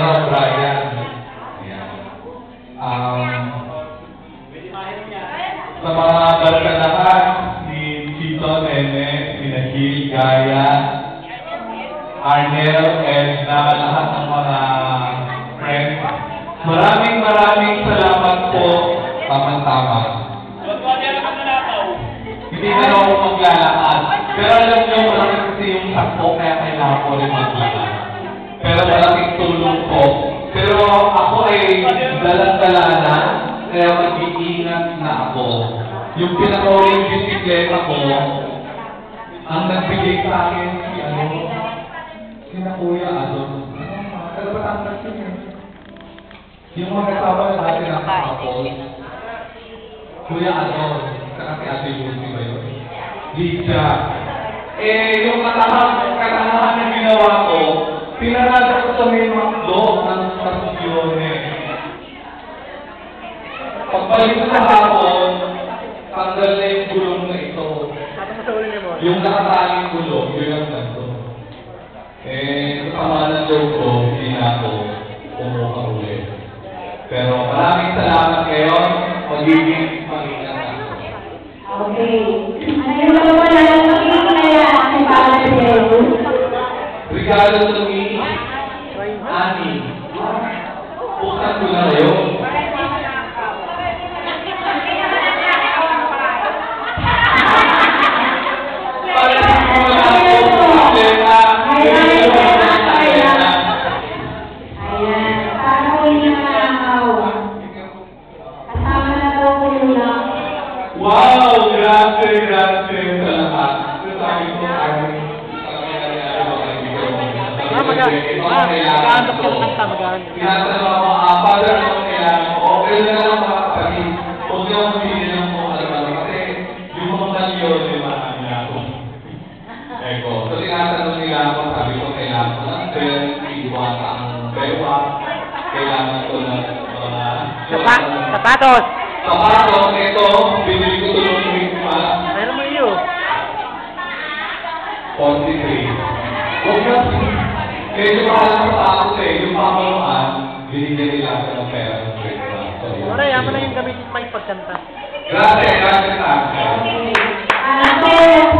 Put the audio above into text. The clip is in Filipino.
Ano, Brian. Sa mga barkadahan, si Chito, Nene, si Nahil, Gaya, Arnel, and lahat ng mga friends. Maraming salamat po. Tama-tama. Hindi na ako maglalakad. Pero alam nyo, malaki kasi yung sakpo, kaya kailangan ko rin maglakad. Pero malaking tulong po. Pero ako ay dalang-dala na, kaya mag-iingat na ako. Yung pinaka-uling bisikleta ko, ang nagbigay sa akin si Kuya Adon. Pero Batangas yun eh. Yung mga kasama na dati ng kapapos, Kuya Adon, saka si Ate Lucy ba yun? Lydia. Yung katahanan na ginawa ko, pinarada ko sa may makdo ng stasyon eh. Pagbalik ko sa hapon, tanggal na yung gulong na ito. Yung nakataling gulong, yun ang ganito. Kasama ng loob ko, hindi na ako umukahuli. Pero maraming salamat ngayon, magiging panginan na. Okay. Ano ba wala lang kaya ang pagkakasero? Regalo to me, Ani. Pusan ko na yun. Wow! Grabe sa lahat. Sabi ko, mag-aandap ka ng kanta, mag-aandap. Tinatanong ako, Father, ano kailangan ko? Okay na lang mga kapatid. Huwag niyo akong pili ng mga alam kasi yung mga malyon, yung mga niya ako. Eko. So, tinatanong nila ako, sabi ko, kailangan ko ng belt, iwan ang bewa, kailangan ko ng mga... Sapatos! Sapatos, ito, binili ko tulong ng Ritma. Ano mo yun? 43. Huwag na, medyo mahal sa sapatos eh, yung pamaluan, binigyan nila ako ng pera ng Ritma. Wala, yaman na yung gamitin pa yung pagkanta. Gracias, gracias.